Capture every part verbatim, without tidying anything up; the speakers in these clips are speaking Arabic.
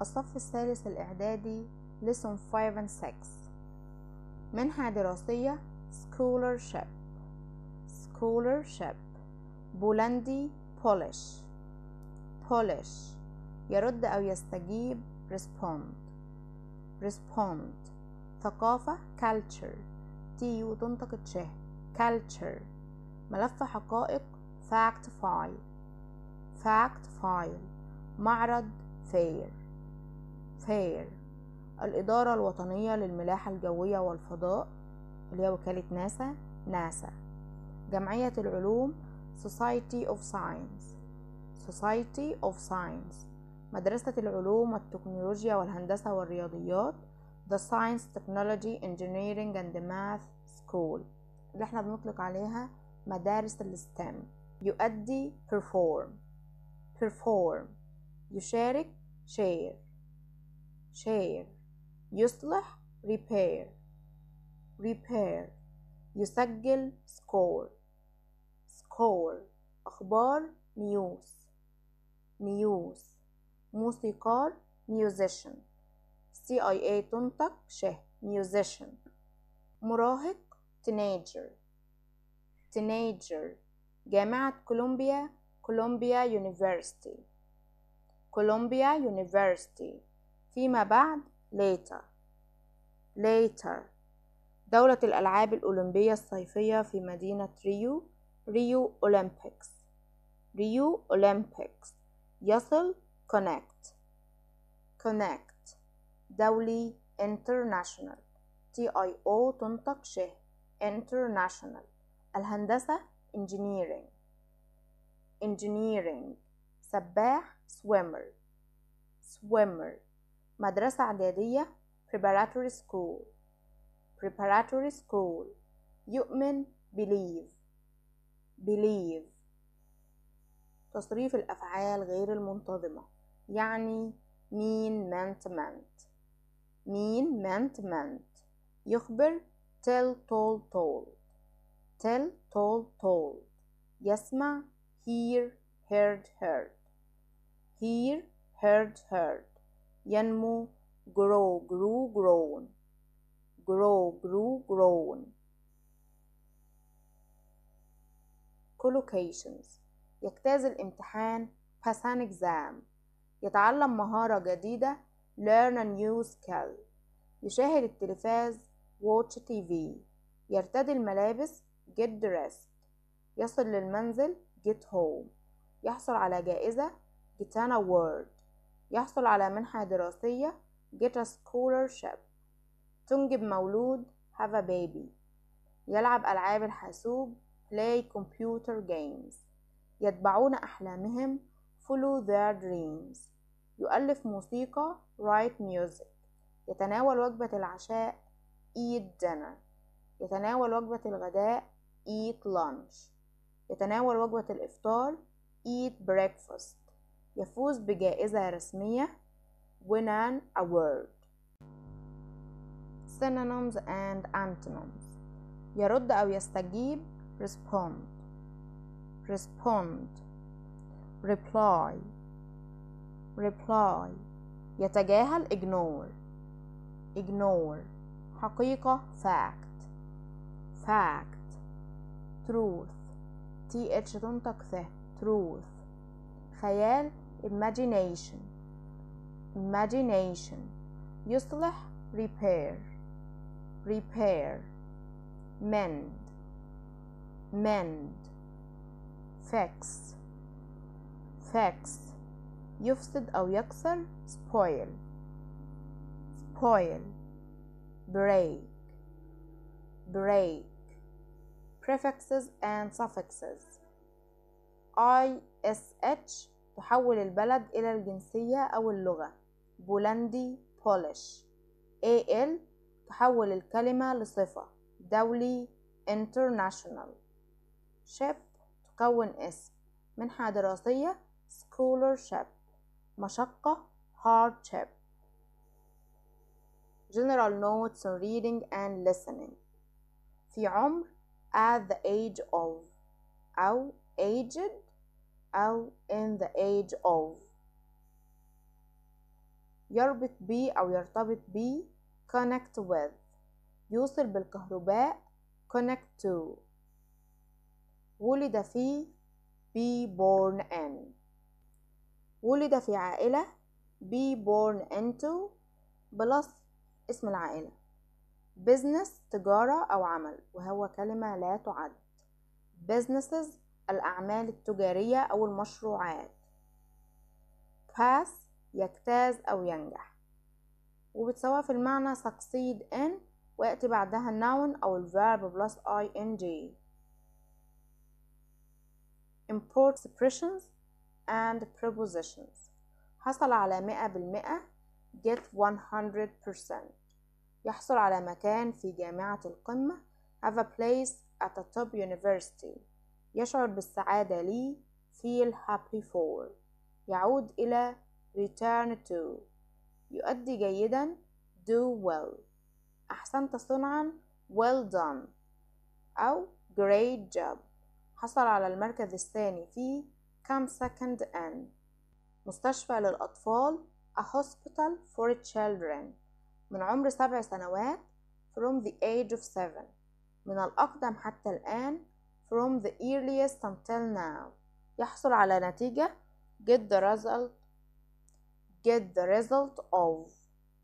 الصف الثالث الإعدادي lesson five and six. منحة دراسية scholarship scholarship بولندي Polish Polish يرد أو يستجيب respond respond ثقافة culture تيو تنطق تشه culture ملف حقائق fact file fact file معرض fair fair الإدارة الوطنية للملاحة الجوية والفضاء اللي هي وكالة ناسا ناسا جمعية العلوم Society of Science Society of Science مدرسة العلوم والتكنولوجيا والهندسة والرياضيات The Science Technology Engineering and Math School اللي احنا بنطلق عليها مدارس الستيم. يؤدي perform perform يشارك share share يصلح repair repair يسجل score score أخبار news news موسيقار musician سي آي إيه تنطق شه musician مراهق teenager teenager جامعة كولومبيا كولومبيا University كولومبيا University فيما بعد later later دولة الألعاب الأولمبية الصيفية في مدينة ريو ريو أولمبيكس ريو أولمبيكس يصل connect connect دولي international تي آي أو تنطق شه international الهندسة engineering engineering سباح swimmer swimmer مدرسة إعدادية preparatory school preparatory school يؤمن believe believe تصريف الأفعال غير المنتظمة يعني mean meant meant mean meant meant يخبر tell told told tell told told يسمع hear heard heard hear heard heard ينمو grow grew grown grow grew grown collocations يجتاز الامتحان pass an exam يتعلم مهارة جديدة learn a new skill يشاهد التلفاز watch تي في يرتدي الملابس get dressed يصل للمنزل get home يحصل على جائزة get an award يحصل على منحة دراسية get a scholarship تنجب مولود have a baby يلعب ألعاب الحاسوب play computer games يتبعون أحلامهم follow their dreams يؤلف موسيقى write music يتناول وجبة العشاء eat dinner يتناول وجبة الغداء eat lunch يتناول وجبة الإفطار eat breakfast يفوز بجائزة رسمية win an award. Synonyms and antonyms يرد أو يستجيب respond respond reply reply يتجاهل ignore ignore حقيقة fact fact truth th تنطق ث truth خيال imagination imagination يصلح repair repair mend mend fix fix يفسد أو يكسر spoil spoil break break prefixes and suffixes ish تحول البلد إلى الجنسية أو اللغة بولندي Polish al تحول الكلمة لصفة دولي international ship تكون اسم منحة دراسية scholarship مشقة hardship general notes on reading and listening في عمر at the age of أو aged أو in the age of يربط بي أو يرتبط بي connect with. يوصل بالكهرباء connect to. ولد في be born in. ولد في عائلة be born into بلس اسم العائلة. business تجارة أو عمل وهو كلمة لا تعد. businesses الأعمال التجارية أو المشروعات. pass يجتاز أو ينجح وبتساوي في المعنى succeed in ويأتي بعدها noun أو الverb plus ing. import expressions and prepositions. حصل على مئة بالمئة get one hundred percent. يحصل على مكان في جامعة القمة have a place at a top university. يشعر بالسعادة لي feel happy for. يعود إلى return to. يؤدي جيدا do well. أحسنت صنعا well done أو great job. حصل على المركز الثاني في come second in. مستشفى للأطفال a hospital for children. من عمر سبع سنوات from the age of seven. من الأقدم حتى الآن from the earliest until now. يحصل على نتيجة get the result get the result of.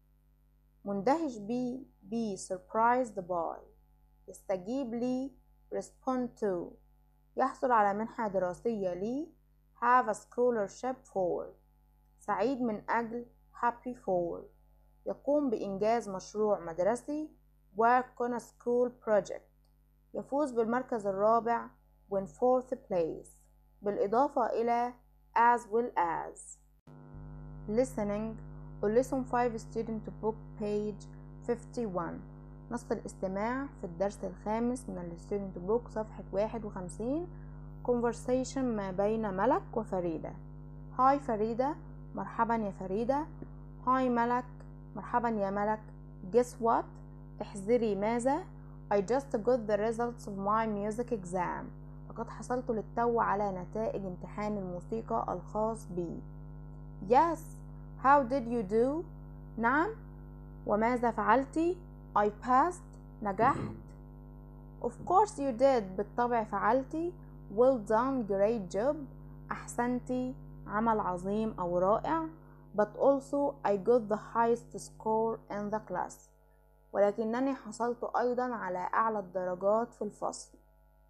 مندهش بي be surprised by. يستجيب لي respond to. يحصل على منحة دراسية لي have a scholarship for. سعيد من أجل happy for. يقوم بإنجاز مشروع مدرسي work on a school project. يفوز بالمركز الرابع win fourth place بالإضافة إلى as well as. listening or lesson five student book page fifty-one. نص الاستماع في الدرس الخامس من الستودنت بوك صفحة واحد وخمسين. conversation ما بين ملك وفريدة. هاي فريدة مرحبا يا فريدة. هاي ملك مرحبا يا ملك. guess what احذري ماذا. I just got the results of my music exam. لقد حصلت للتو على نتائج امتحان الموسيقى الخاص بي. yes how did you do. نعم وماذا فعلتِ. I passed نجحت. of course you did بالطبع فعلتِ. well done great job أحسنتِ عمل عظيم أو رائع. but also I got the highest score in the class ولكنني حصلت أيضا على أعلى الدرجات في الفصل.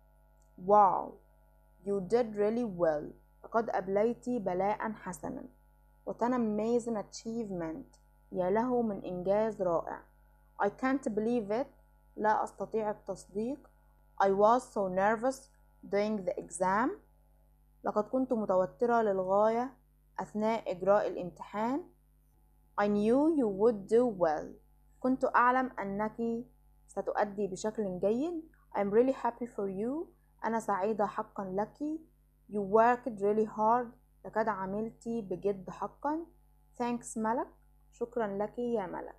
wow you did really well لقد أبليت بلاء حسنا. what an amazing achievement يا له من إنجاز رائع. I can't believe it لا أستطيع التصديق. I was so nervous during the exam لقد كنت متوترة للغاية أثناء إجراء الامتحان. I knew you would do well كنت أعلم أنك ستؤدي بشكل جيد. I'm really happy for you أنا سعيدة حقا لك. You worked really hard لقد عملت بجد حقا. Thanks ملك شكرا لك يا ملك.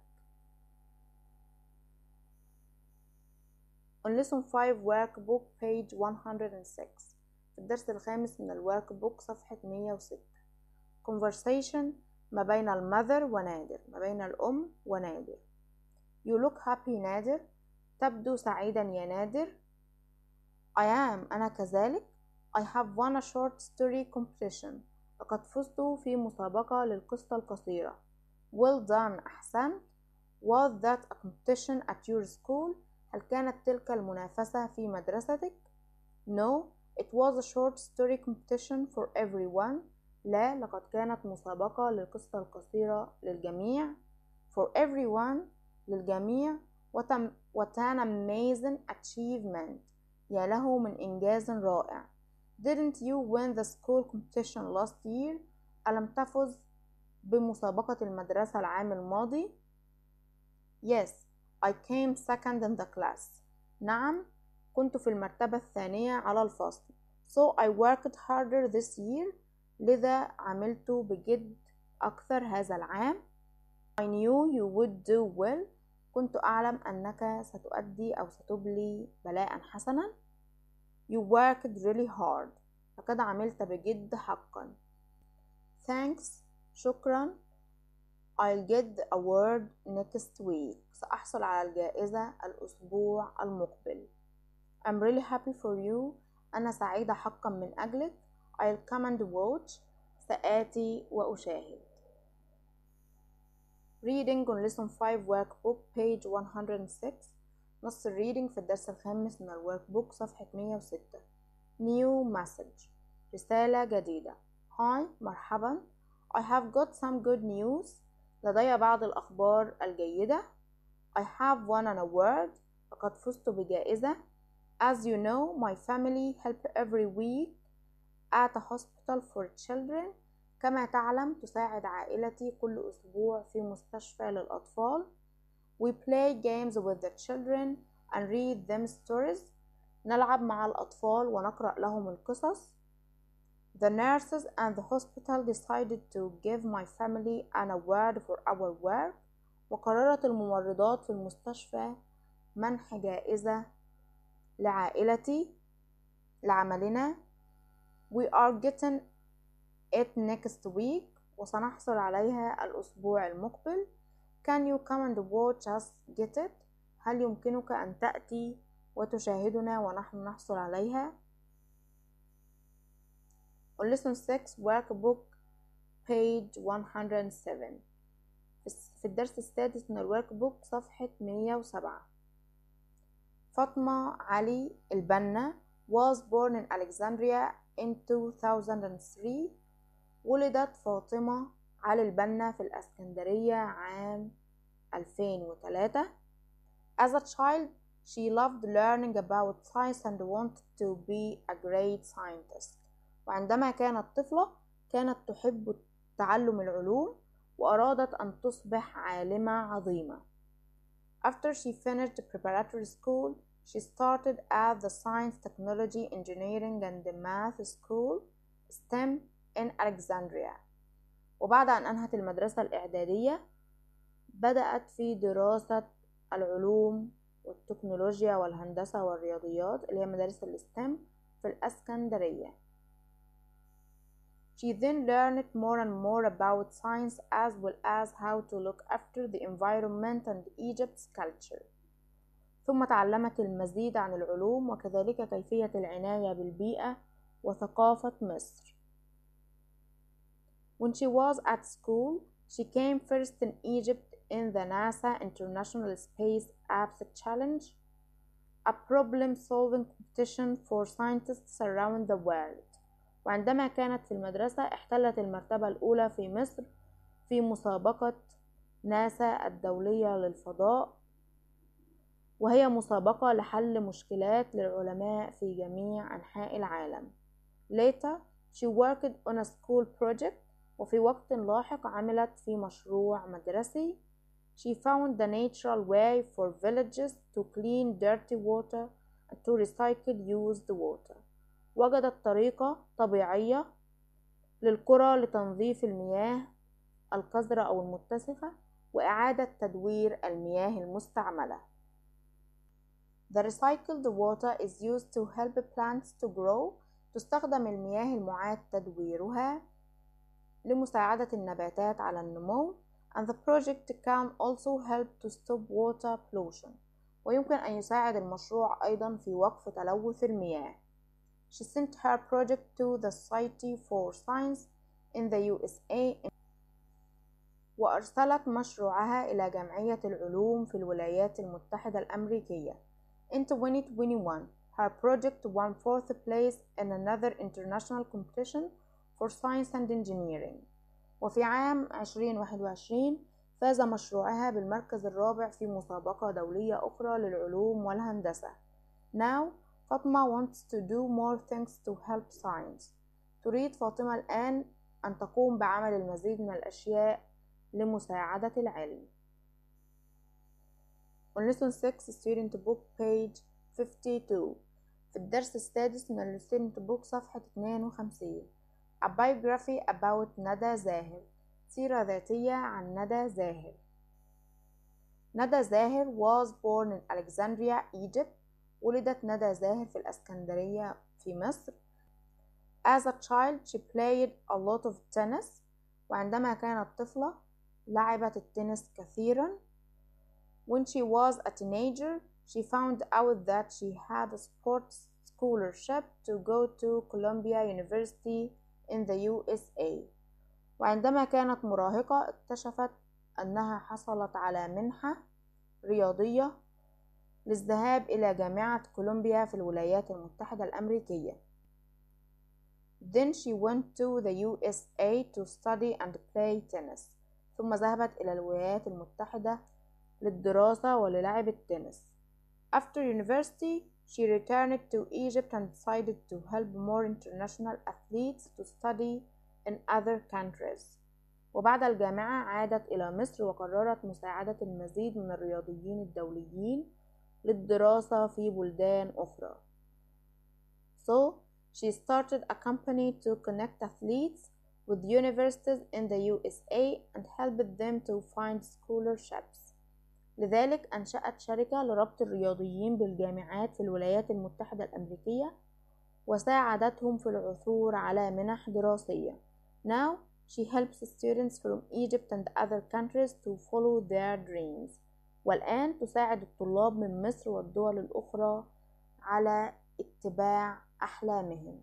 On lesson five workbook page one hundred six. في الدرس الخامس من الورك بوك صفحة مية وستة. conversation ما بين المذر ونادر ما بين الأم ونادر. you look happy نادر تبدو سعيدا يا نادر. I am أنا كذلك. I have won a short story competition لقد فزت في مسابقة للقصة القصيرة. well done أحسنت. was that a competition at your school هل كانت تلك المنافسة في مدرستك. no it was a short story competition for everyone لا لقد كانت مسابقة للقصة القصيرة للجميع. for everyone للجميع. what an amazing achievement يا له من إنجاز رائع. didn't you win the school competition last year ألم تفز بمسابقة المدرسة العام الماضي. yes I came second in the class نعم كنت في المرتبة الثانية على الفصل. so I worked harder this year لذا عملت بجد أكثر هذا العام. I knew you would do well كنت أعلم أنك ستؤدي أو ستبلي بلاء حسنا. you worked really hard لقد عملت بجد حقا. thanks شكرا. I'll get the award next week. سأحصل على الجائزة الأسبوع المقبل. I'm really happy for you. أنا سعيدة حقا من أجلك. I'll come and watch. سآتي وأشاهد. Reading on lesson five workbook page one hundred six. نص الريدنج في الدرس الخامس من الورك بوك صفحة مية وستة. New message. رسالة جديدة. Hi, مرحبا. I have got some good news. لدي بعض الأخبار الجيدة. I have won an award. لقد فزت بجائزة. As you know, my family help every week at a hospital for children. كما تعلم تساعد عائلتي كل أسبوع في مستشفى للأطفال. We play games with the children and read them stories. نلعب مع الأطفال ونقرأ لهم القصص. The nurses and the hospital decided to give my family an award for our work. وقررت الممرضات في المستشفى منح جائزة لعائلتي لعملنا. We are getting it next week. وسنحصل عليها الأسبوع المقبل. Can you come and watch us get it? هل يمكنك أن تأتي وتشاهدنا ونحن نحصل عليها؟ On lesson six workbook page one hundred seven. في الدرس السادس من الورك بوك صفحة مية وسبعة. فاطمة علي البنا was born in Alexandria in two thousand three. ولدت فاطمة علي البنا في الإسكندرية عام ألفين وثلاثة. As a child, she loved learning about science and wanted to be a great scientist. وعندما كانت طفلة كانت تحب تعلم العلوم وأرادت أن تصبح عالمة عظيمة. After she finished preparatory school, she started at the Science, Technology, Engineering and Math School ستيم in Alexandria. وبعد أن أنهت المدرسة الإعدادية بدأت في دراسة العلوم والتكنولوجيا والهندسة والرياضيات اللي هي مدارس الستيم في الإسكندرية. She then learned more and more about science as well as how to look after the environment and Egypt's culture. ثم تعلمت المزيد عن العلوم وكذلك كيفية العناية بالبيئة وثقافة مصر. When she was at school, she came first in Egypt in the NASA International Space Apps Challenge, a problem-solving competition for scientists around the world. وعندما كانت في المدرسة احتلت المرتبة الأولى في مصر في مسابقة ناسا الدولية للفضاء، وهي مسابقة لحل مشكلات للعلماء في جميع أنحاء العالم. Later, she worked on a school project. وفي وقت لاحق عملت في مشروع مدرسي. She found the natural way for villages to clean dirty water and to recycle used water. وجدت طريقة طبيعية للقرى لتنظيف المياه القذرة أو المتسخة وإعادة تدوير المياه المستعملة. The recycled water is used to help plants to grow. تستخدم المياه المعاد تدويرها لمساعدة النباتات على النمو. And the project can also help to stop water pollution. ويمكن أن يساعد المشروع أيضا في وقف تلوث المياه. She sent her project to the Society for Science in the U S A. وأرسلت مشروعها إلى جمعية العلوم في الولايات المتحدة الأمريكية. In twenty twenty-one, her project won fourth place in another international competition for science and engineering. وفي عام عشرين واحد وعشرين فاز مشروعها بالمركز الرابع في مسابقة دولية أخرى للعلوم والهندسة. Now, فاطمة wants to do more things to help science. تريد فاطمة الآن أن تقوم بعمل المزيد من الأشياء لمساعدة العلم. On lesson six, student book page fifty-two. في الدرس السادس من الستودنت بوك صفحة اثنين وخمسين. A biography about ندى زاهر. سيرة ذاتية عن ندى زاهر. ندى زاهر was born in Alexandria, Egypt. ولدت ندى زاهر في الإسكندرية في مصر. As a child, she played a lot of tennis. وعندما كانت طفلة لعبت التنس كثيرا. When she was a teenager, she found out that she had a sports scholarship to go to Columbia University in the U S A. وعندما كانت مراهقة اكتشفت أنها حصلت على منحة رياضية للذهاب إلى جامعة كولومبيا في الولايات المتحدة الأمريكية. Then she went to the U S A to study and play tennis. ثم ذهبت إلى الولايات المتحدة للدراسة وللعب التنس. After university, she returned to Egypt and decided to help more international athletes to study in other countries. وبعد الجامعة عادت إلى مصر وقررت مساعدة المزيد من الرياضيين الدوليين للدراسة في بلدان أخرى. So, she started a company to connect athletes with universities in the U S A and helped them to find scholarships. لذلك أنشأت شركة لربط الرياضيين بالجامعات في الولايات المتحدة الأمريكية وساعدتهم في العثور على منح دراسية. Now, she helps students from Egypt and other countries to follow their dreams. والآن تساعد الطلاب من مصر والدول الأخرى على اتباع أحلامهم.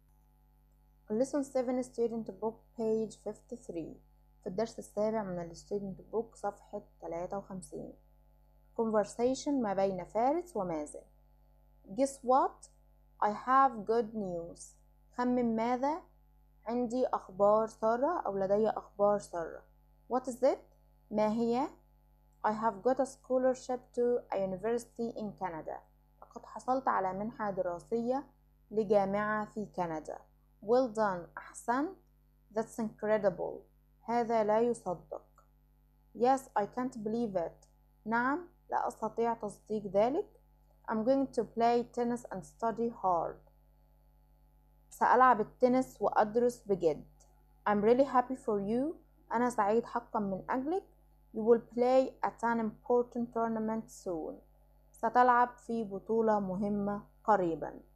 Lesson seven Student Book page fifty-three. في الدرس السابع من ال Student Book صفحة ثلاثة وخمسين. Conversation ما بين فارس ومازن. Guess what? I have good news. خمن ماذا؟ عندي أخبار سارة أو لدي أخبار سارة. What is it? ما هي؟ I have got a scholarship to a university in Canada. لقد حصلت على منحة دراسية لجامعة في كندا. Well done. أحسنت. That's incredible. هذا لا يصدق. Yes, I can't believe it. نعم، لا أستطيع تصديق ذلك. I'm going to play tennis and study hard. سألعب التنس وأدرس بجد. I'm really happy for you. أنا سعيد حقا من أجلك. You will play at an important tournament soon. ستلعب في بطولة مهمة قريبا.